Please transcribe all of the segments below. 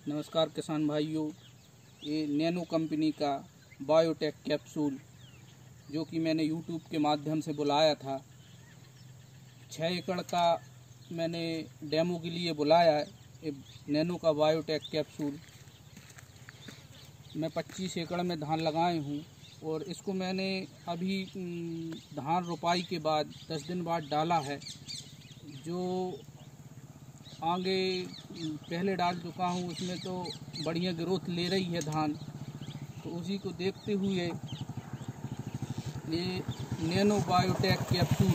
नमस्कार किसान भाइयों, ये नैनो कंपनी का बायोटेक कैप्सूल जो कि मैंने यूट्यूब के माध्यम से बुलाया था। 6 एकड़ का मैंने डेमो के लिए बुलाया है। ये नैनो का बायोटेक कैप्सूल मैं 25 एकड़ में धान लगाए हूँ और इसको मैंने अभी धान रोपाई के बाद 10 दिन बाद डाला है। जो आगे पहले डाल चुका हूँ उसमें तो बढ़िया ग्रोथ ले रही है धान, तो उसी को देखते हुए ये नैनो बायोटेक कैप्सूल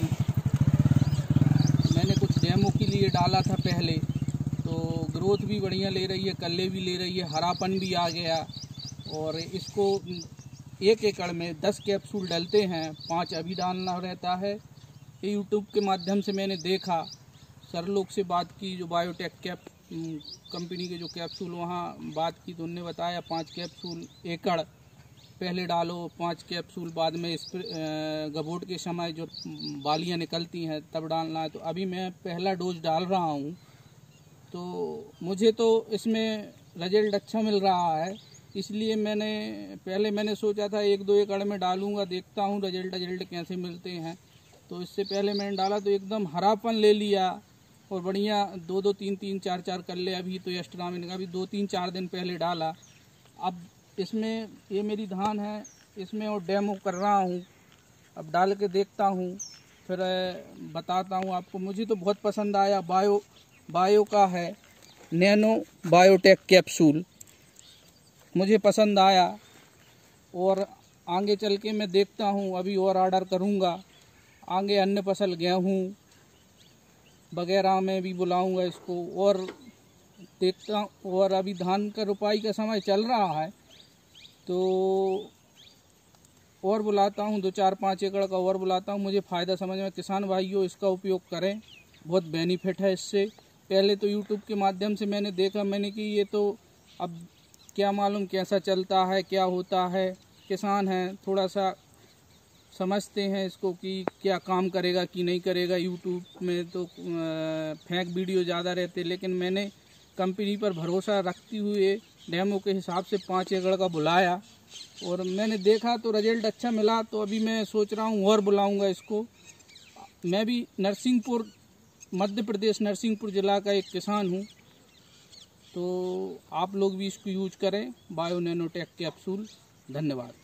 मैंने कुछ डेमो के लिए डाला था पहले, तो ग्रोथ भी बढ़िया ले रही है, कल्ले भी ले रही है, हरापन भी आ गया। और इसको 1 एकड़ में 10 कैप्सूल डलते हैं, 5 अभी डालना रहता है। ये यूट्यूब के माध्यम से मैंने देखा, सर लोग से बात की, जो बायोटेक कंपनी के जो कैप्सूल वहाँ बात की, तो उनने बताया 5 कैप्सूल एकड़ पहले डालो, 5 कैप्सूल बाद में गबोट के समय जो बालियाँ निकलती हैं तब डालना है। तो अभी मैं पहला डोज डाल रहा हूँ, तो मुझे तो इसमें रिजल्ट अच्छा मिल रहा है। इसलिए मैंने सोचा था 1-2 एकड़ में डालूँगा, देखता हूँ रिजल्ट कैसे मिलते हैं। तो इससे पहले मैंने डाला तो एकदम हरापन ले लिया और बढ़िया 2-2, 3-3, 4-4 कल्ले अभी तो एक्स्ट्रा मैंने कहा अभी 2-3-4 दिन पहले डाला। अब इसमें ये मेरी धान है, इसमें और डेमो कर रहा हूँ, अब डाल के देखता हूँ, फिर बताता हूँ आपको। मुझे तो बहुत पसंद आया। बायो का है नैनो बायोटेक कैप्सूल, मुझे पसंद आया और आगे चल के मैं देखता हूँ, अभी और ऑर्डर करूँगा। आगे अन्य फसल गेहूँ वगैरह में भी बुलाऊंगा इसको और देखता हूँ। और अभी धान का रोपाई का समय चल रहा है, तो और बुलाता हूँ, 2-4-5 एकड़ का और बुलाता हूँ। मुझे फ़ायदा समझ में, किसान भाइयों इसका उपयोग करें, बहुत बेनिफिट है इससे। पहले तो यूट्यूब के माध्यम से मैंने देखा, मैंने कि ये तो अब क्या मालूम कैसा चलता है, क्या होता है। किसान हैं, थोड़ा सा समझते हैं इसको कि क्या काम करेगा कि नहीं करेगा। यूट्यूब में तो फेक वीडियो ज़्यादा रहते, लेकिन मैंने कंपनी पर भरोसा रखते हुए डेमो के हिसाब से 5 एकड़ का बुलाया और मैंने देखा तो रिजल्ट अच्छा मिला। तो अभी मैं सोच रहा हूँ और बुलाऊंगा इसको। मैं भी नरसिंहपुर, मध्य प्रदेश नरसिंहपुर ज़िला का एक किसान हूँ, तो आप लोग भी इसको यूज करें, बायो नैनोटेक कैप्सूल। धन्यवाद।